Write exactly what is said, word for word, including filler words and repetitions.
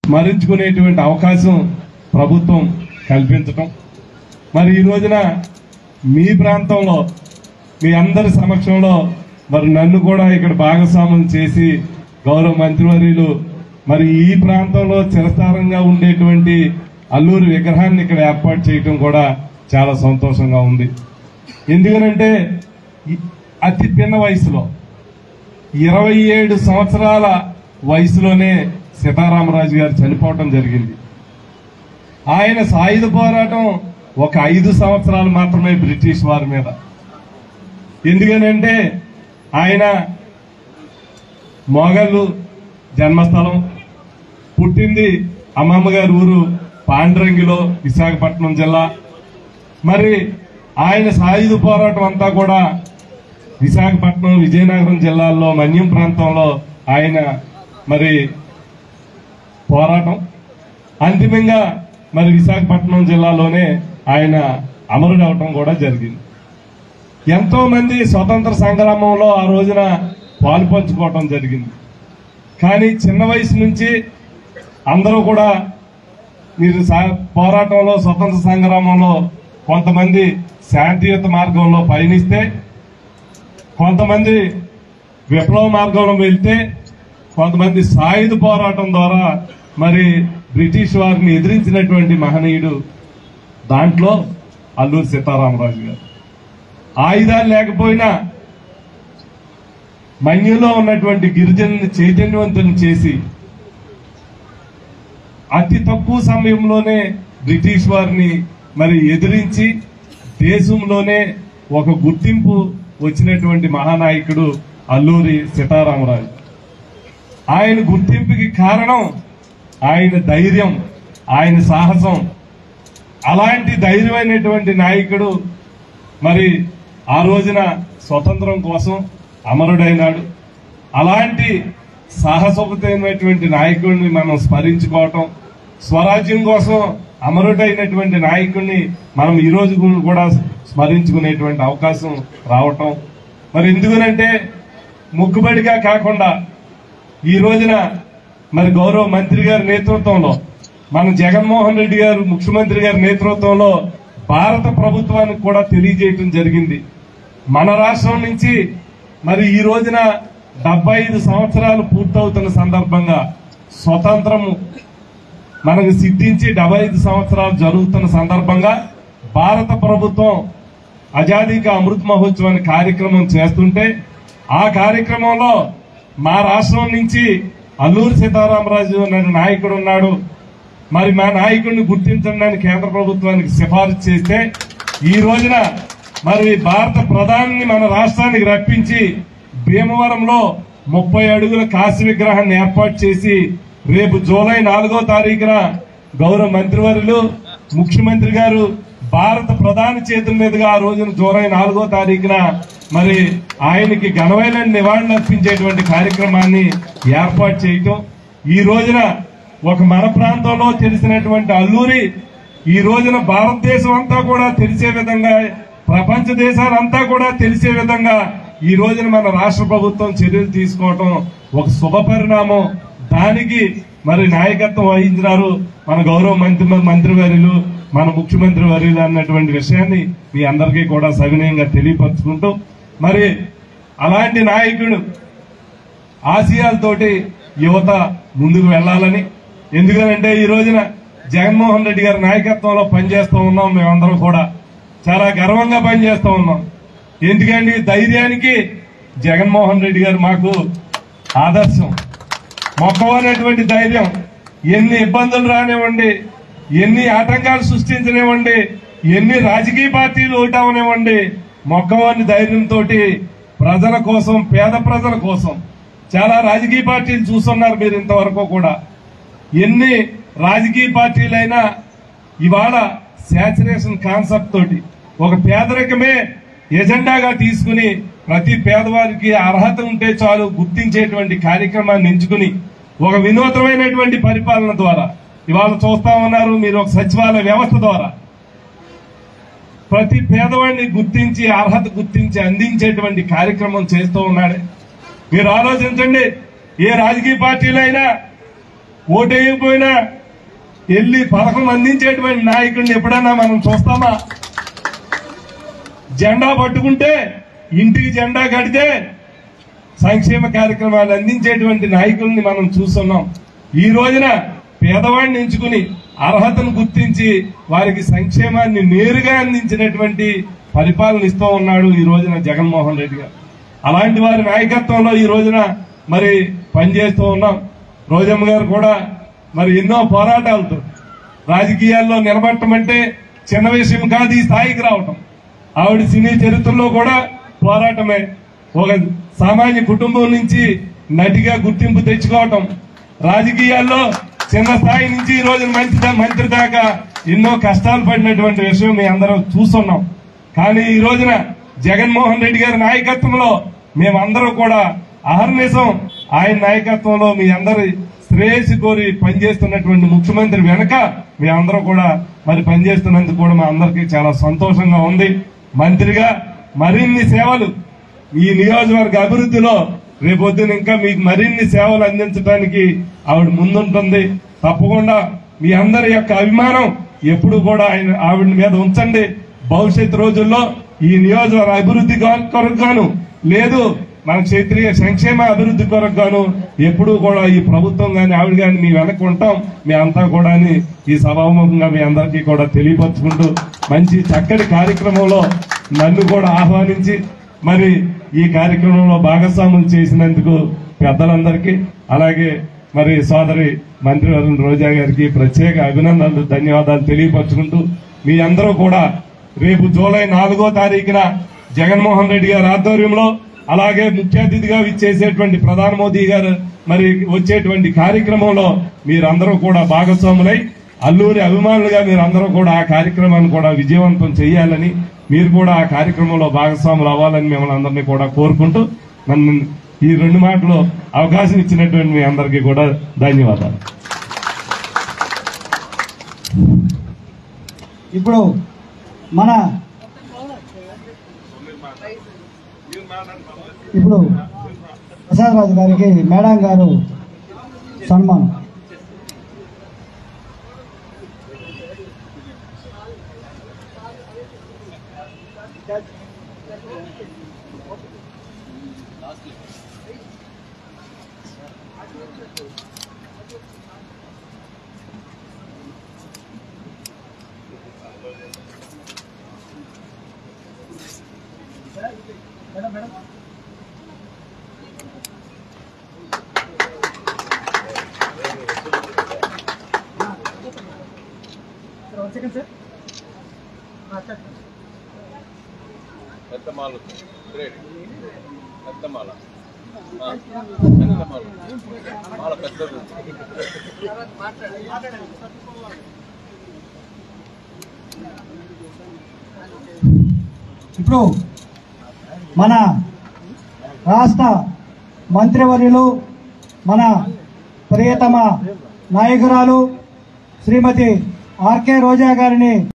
స్మరించుకునేటువంటి అవకాశం ప్రభుత్వం కల్పించటం, మరి ఈ రోజున మీ ప్రాంతంలో మీ అందరి సమక్షంలో మరి నన్ను కూడా ఇక్కడ భాగస్వాములు చేసి గౌరవ మంత్రివర్యులు మరి ఈ ప్రాంతంలో చిరస్థానంగా ఉండేటువంటి అల్లూరి విగ్రహాన్ని ఇక్కడ ఏర్పాటు చేయటం కూడా చాలా సంతోషంగా ఉంది. ఎందుకనంటే అతి పిన్న వయసులో ఇరవై ఏడు సంవత్సరాల వయసులోనే సీతారామరాజు గారు చనిపోవటం జరిగింది. ఆయన సాయుధ పోరాటం ఒక ఐదు సంవత్సరాలు మాత్రమే బ్రిటిష్ వారి మీద. ఎందుకనంటే ఆయన మొగళ్ళు జన్మస్థలం, పుట్టింది అమ్మమ్మ గారి ఊరు పాండ్రంగిలో, విశాఖపట్నం జిల్లా. మరి ఆయన సాయుధ పోరాటం అంతా కూడా విశాఖపట్నం, విజయనగరం జిల్లాల్లో మన్యం ప్రాంతంలో ఆయన మరి పోరాటం అంతిమంగా మరి విశాఖపట్నం జిల్లాలోనే ఆయన అమరుడవటం కూడా జరిగింది. ఎంతో మంది స్వతంత్ర సంగ్రామంలో ఆ రోజున పాలు పంచుకోవటం జరిగింది. కానీ చిన్న వయసు నుంచి అందరూ కూడా మీరు పోరాటంలో స్వతంత్ర సంగ్రామంలో కొంతమంది శాంతియుత మార్గంలో పయనిస్తే, కొంతమంది విప్లవ మార్గంలో వెళ్తే, కొంతమంది సాయుధ పోరాటం ద్వారా మరి బ్రిటిష్ వారిని ఎదిరించినటువంటి మహనీయుడు దాంట్లో అల్లూరి సీతారామరాజు గారు. ఆయుధాలు లేకపోయినా మన్యంలో ఉన్నటువంటి గిరిజనుల్ని చైతన్యవంతులను చేసి అతి తక్కువ సమయంలోనే బ్రిటిష్ వారిని మరి ఎదిరించి దేశంలోనే ఒక గుర్తింపు వచ్చినటువంటి మహానాయకుడు అల్లూరి సీతారామరాజు. ఆయన గుర్తింపుకి కారణం ఆయన ధైర్యం, ఆయన సాహసం. అలాంటి ధైర్యమైనటువంటి నాయకుడు మరి ఆ రోజున స్వతంత్రం కోసం అమరుడైనాడు. అలాంటి సాహసోపతమైనటువంటి నాయకుడిని మనం స్మరించుకోవటం, స్వరాజ్యం కోసం అమరుడైనటువంటి నాయకుడిని మనం ఈ రోజు కూడా స్మరించుకునేటువంటి అవకాశం రావటం మరి ఎందుకనంటే ముక్కుబడిగా కాకుండా ఈ రోజున మరి గౌరవ మంత్రి గారి నేతృత్వంలో, మన జగన్మోహన్ రెడ్డి గారు ముఖ్యమంత్రి గారి నేతృత్వంలో భారత ప్రభుత్వానికి కూడా తెలియజేయటం జరిగింది. మన రాష్ట్రం నుంచి మరి ఈ రోజున డెబ్బై ఐదు సంవత్సరాలు పూర్తవుతున్న సందర్భంగా, స్వతంత్రము మనకు సిద్ధించి డెబ్బై ఐదు సంవత్సరాలు జరుగుతున్న సందర్భంగా భారత ప్రభుత్వం ఆజాదీ కా అమృత్ మహోత్సవ్ అనే కార్యక్రమం చేస్తుంటే, ఆ కార్యక్రమంలో మా రాష్ట్రం నుంచి అల్లూరి సీతారామరాజు అనే నాయకుడు ఉన్నాడు, మరి మా నాయకుడిని గుర్తించండి కేంద్ర ప్రభుత్వానికి సిఫారసు చేస్తే, ఈ రోజున మరి భారత ప్రధాని మన రాష్ట్రానికి రప్పించి భీమవరంలో ముప్పై అడుగుల కాశీ విగ్రహాన్ని ఏర్పాటు చేసి రేపు జూలై నాలుగో తారీఖున గౌరవ మంత్రివర్యులు ముఖ్యమంత్రి గారు భారత ప్రధాని చేతుల మీదుగా ఆ రోజున జూలై నాలుగో తారీఖున మరి ఆయనకి ఘనమైన నివాళులు అర్పించేటువంటి కార్యక్రమాన్ని ఏర్పాటు చేయటం, ఈ రోజున ఒక మన ప్రాంతంలో తెలిసినటువంటి అల్లూరి ఈ రోజున భారతదేశం అంతా కూడా తెలిసే విధంగా, ప్రపంచ దేశాలంతా కూడా తెలిసే విధంగా ఈ రోజున మన రాష్ట్ర ప్రభుత్వం చర్యలు తీసుకోవటం ఒక శుభ పరిణామం. దానికి మరి నాయకత్వం వహించినారు మన గౌరవ మంత్రి మంత్రివర్యులు, మన ముఖ్యమంత్రి వర్యులు అన్నటువంటి విషయాన్ని మీ అందరికీ కూడా సవినయంగా తెలియపరుచుకుంటూ, మరి అలాంటి నాయకుడు ఆశయాలతోటి యువత ముందుకు వెళ్లాలని, ఎందుకనంటే ఈ రోజున జగన్మోహన్ రెడ్డి గారి నాయకత్వంలో పనిచేస్తూ ఉన్నాం. మేమందరం కూడా చాలా గర్వంగా పనిచేస్తూ ఉన్నాం. ఎందుకంటే ధైర్యానికి జగన్మోహన్ రెడ్డి గారు మాకు ఆదర్శం. మొక్కవనేటువంటి ధైర్యం, ఎన్ని ఇబ్బందులు రానివ్వండి, ఎన్ని ఆటంకాలు సృష్టించనివ్వండి, ఎన్ని రాజకీయ పార్టీలు ఓటవనివ్వండి, మొక్కవని ధైర్యంతో ప్రజల కోసం, పేద ప్రజల కోసం చాలా రాజకీయ పార్టీలు చూస్తున్నారు మీరు ఇంతవరకు కూడా. ఎన్ని రాజకీయ పార్టీలైనా ఇవాళ శాచురేషన్ కాన్సెప్ట్ తోటి ఒక పేదరికమే ఎజెండాగా తీసుకుని ప్రతి పేదవారికి అర్హత ఉంటే చాలు గుర్తించేటువంటి కార్యక్రమాన్ని ఎంచుకుని ఒక వినూత్నమైనటువంటి పరిపాలన ద్వారా ఇవాళ చూస్తా ఉన్నారు మీరు. ఒక సచివాలయ వ్యవస్థ ద్వారా ప్రతి పేదవాడిని గుర్తించి అర్హత గుర్తించి అందించేటువంటి కార్యక్రమం చేస్తూ ఉన్నాడు. మీరు ఆలోచించండి, ఏ రాజకీయ పార్టీలైనా ఓటేయకపోయినా వెళ్ళి పథకం అందించేటువంటి నాయకుడిని ఎప్పుడైనా మనం చూస్తామా? జెండా పట్టుకుంటే ఇంటికి జెండా కడితే సంక్షేమ కార్యక్రమాలు అందించేటువంటి నాయకుల్ని మనం చూస్తున్నాం. ఈ రోజున పేదవాడిని ఎంచుకుని అర్హతను గుర్తించి వారికి సంక్షేమాన్ని నేరుగా అందించినటువంటి పరిపాలన ఇస్తూ ఉన్నాడు ఈ రోజున జగన్మోహన్ రెడ్డి గారు. అలాంటి వారి నాయకత్వంలో ఈ రోజున మరి పనిచేస్తూ ఉన్నాం. రోజమ్మ గారు కూడా మరి ఎన్నో పోరాటాలతో రాజకీయాల్లో నిలబడటమంటే చిన్న విషయం కాదు. ఈ స్థాయికి రావటం ఆవిడ సినీ చరిత్రలో కూడా పోరాటమే. ఒక సామాన్య కుటుంబం నుంచి నటిగా గుర్తింపు తెచ్చుకోవటం, రాజకీయాల్లో చిన్న స్థాయి నుంచి ఈ రోజు మంచి మంత్రి దాకా ఎన్నో కష్టాలు పడినటువంటి విషయం మీ అందరం చూస్తున్నాం. కానీ ఈ రోజున జగన్మోహన్ రెడ్డి గారి నాయకత్వంలో మేమందరం కూడా అహర్నిశం ఆయన నాయకత్వంలో మీ అందరి శ్రేయస్సు కోరి పనిచేస్తున్నటువంటి ముఖ్యమంత్రి వెనక మీ అందరూ కూడా మరి పనిచేస్తున్నందుకు కూడా మా అందరికీ చాలా సంతోషంగా ఉంది. మంత్రిగా మరిన్ని సేవలు ఈ నియోజకవర్గ అభివృద్ధిలో రేపొద్దున ఇంకా మీకు మరిన్ని సేవలు అందించడానికి ఆవిడ ముందుంటుంది. తప్పకుండా మీ అందరి యొక్క అభిమానం ఎప్పుడు కూడా ఆయన ఆవిడ మీద ఉంచండి. భవిష్యత్ రోజుల్లో ఈ నియోజకవర్గ అభివృద్ధి కొరకు గాను లేదు మన క్షేత్రీయ సంక్షేమ అభివృద్ధి కొరకు గాను ఎప్పుడూ కూడా ఈ ప్రభుత్వం గాని ఆవిడ గాని మీ వెనక ఉంటాం. మీ అంతా కూడా ఈ సభాముఖంగా మీ అందరికీ కూడా తెలియపరుచుకుంటూ మంచి చక్కటి కార్యక్రమంలో నన్ను కూడా ఆహ్వానించి మరి ఈ కార్యక్రమంలో భాగస్వాములు చేసినందుకు పెద్దలందరికీ, అలాగే మరి సోదరి మంత్రివర్యులు రోజా గారికి ప్రత్యేక అభినందనలు, ధన్యవాదాలు తెలియపరుచుకుంటూ మీ అందరూ కూడా రేపు జూలై నాలుగో తారీఖున జగన్మోహన్ రెడ్డి గారి ఆధ్వర్యంలో అలాగే ముఖ్య అతిథిగా ఇచ్చేసేటువంటి ప్రధాని మోదీ గారు మరి వచ్చేటువంటి కార్యక్రమంలో మీరందరూ కూడా భాగస్వాములై అల్లూరి అభిమానులుగా మీరందరూ కూడా ఆ కార్యక్రమాన్ని కూడా విజయవంతం చేయాలని, మీరు కూడా ఆ కార్యక్రమంలో భాగస్వాములు అవ్వాలని మిమ్మల్ని అందరినీ కూడా కోరుకుంటూ నన్ను ఈ రెండు మాటలు అవకాశం ఇచ్చినటువంటి మీ అందరికీ కూడా ధన్యవాదాలు. ఇప్పుడు మన ఇప్పుడు ప్రసాద్ రాజు గారికి మేడం గారు సన్మానం. మేడం మేడం సెకండ్ సార్ పెద్ద మాల గ్రేట్ పెద్ద మాల పెద్ద మాల మాల పెద్దది. ఇప్పుడు మన రాష్ట్ర మంత్రివర్యులు మన ప్రియతమ నాయకురాలు శ్రీమతి ఆర్కే రోజా గారిని